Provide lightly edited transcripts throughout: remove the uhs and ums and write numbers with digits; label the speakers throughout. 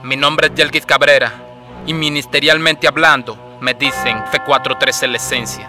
Speaker 1: Mi nombre es Yelkis Cabrera y ministerialmente hablando me dicen F43 es la esencia.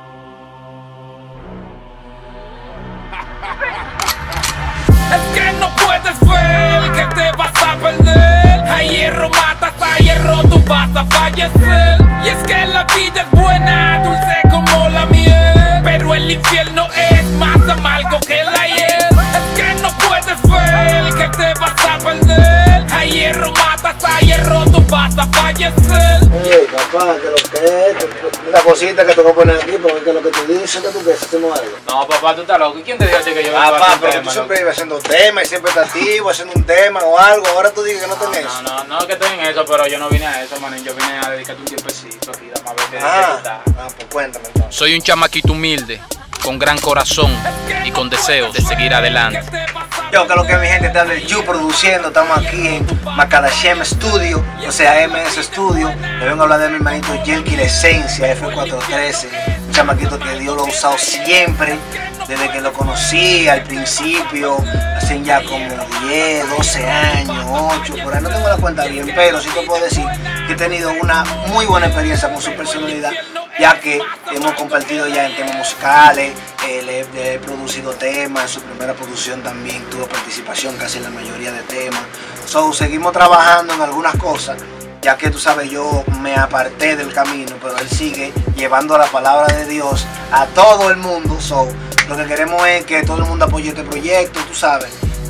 Speaker 2: Es que no puedes ver que te vas a perder. A hierro matas, a hierro tú vas a fallecer. Y es que la vida es buena, dulce como la miel, pero el infierno es más amargo que la hiel. Es que no puedes ver que te vas a perder. A hierro matas, a hierro tú vas a fallecer.
Speaker 3: Hey, papá, que lo que es, una cosita que tengo que poner aquí, porque lo que tú dices, que tú quieres, hacemos algo.
Speaker 1: No, papá, tú estás loco. ¿Quién te dijo a ti que yo
Speaker 3: Papá,
Speaker 1: iba a hacer
Speaker 3: pero
Speaker 1: tema,
Speaker 3: tú siempre
Speaker 1: loco?
Speaker 3: ibas haciendo temas y siempre estás activo, haciendo un tema o algo. Ahora tú dices que no tenés eso.
Speaker 1: No que estoy en eso, pero yo no vine a eso, manín. Yo vine a dedicarte un tiempecito aquí, dame a ver qué tú estás.
Speaker 3: Pues cuéntame entonces.
Speaker 1: Soy un chamaquito humilde, con gran corazón y con deseos de seguir adelante.
Speaker 3: Yo, que lo que mi gente está del You produciendo, estamos aquí en Macadashem Studio, o sea, MS Studio. Le vengo a hablar de mi hermanito Yelkis, la esencia, F413, un chamaquito que Dios lo ha usado siempre, desde que lo conocí al principio, hace ya como 10, 12 años, 8, por ahí no tengo la cuenta bien, pero sí te puedo decir que he tenido una muy buena experiencia con su personalidad, ya que hemos compartido ya en temas musicales, le he producido temas, en su primera producción también tuvo participación casi en la mayoría de temas. So, seguimos trabajando en algunas cosas, ya que tú sabes, yo me aparté del camino, pero él sigue llevando la palabra de Dios a todo el mundo. So, lo que queremos es que todo el mundo apoye este proyecto, tú sabes.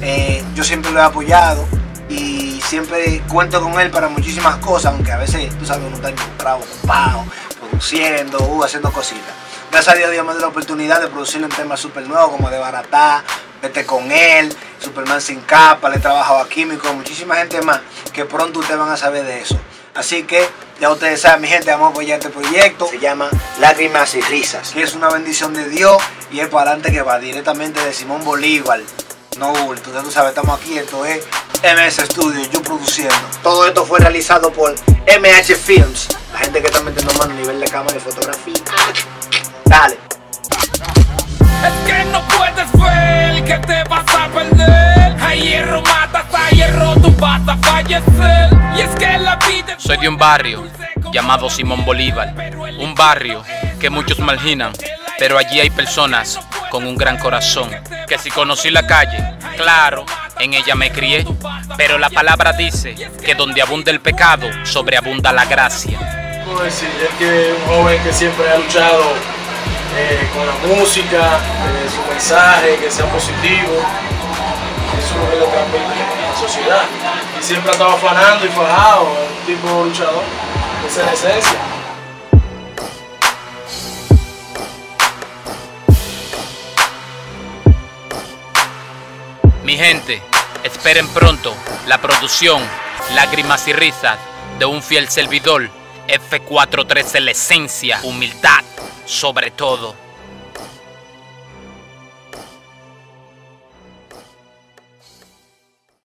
Speaker 3: Yo siempre lo he apoyado y siempre cuento con él para muchísimas cosas, aunque a veces, tú sabes, uno está involucrado, ocupado, produciendo, haciendo cositas. Gracias a Dios, Dios me dio la oportunidad de producirle un tema súper nuevo como De Baratá, Vete con él, Superman sin capa, le he trabajado a Químico, muchísima gente más que pronto ustedes van a saber de eso. Así que ya ustedes saben, mi gente, vamos a apoyar este proyecto. Se llama Lágrimas y Risas, que es una bendición de Dios y es para adelante que va directamente de Simón Bolívar. No bulto, tú sabes, estamos aquí, esto es MS Studio, yo produciendo. Todo esto fue realizado por MH Films, la gente que está metiendo mano a nivel de cámara y fotografía. Dale.
Speaker 2: Es que no puedes ver que te vas a perder. A hierro matas, a hierro tú vas a fallecer. Y es que la vida...
Speaker 1: Soy de un barrio llamado Simón Bolívar, un barrio que muchos marginan, pero allí hay personas con un gran corazón, que si conocí la calle, claro, en ella me crié, pero la palabra dice que donde abunda el pecado, sobreabunda la gracia.
Speaker 4: Puedo decir, es que es un joven que siempre ha luchado con la música, su mensaje, que sea positivo, eso es lo que le transmite a la sociedad. Y siempre ha estado afanando y fajado, un tipo luchador, esa es la esencia.
Speaker 1: Mi gente, esperen pronto la producción Lágrimas y Risas de un fiel servidor, F413 la esencia, humildad sobre todo.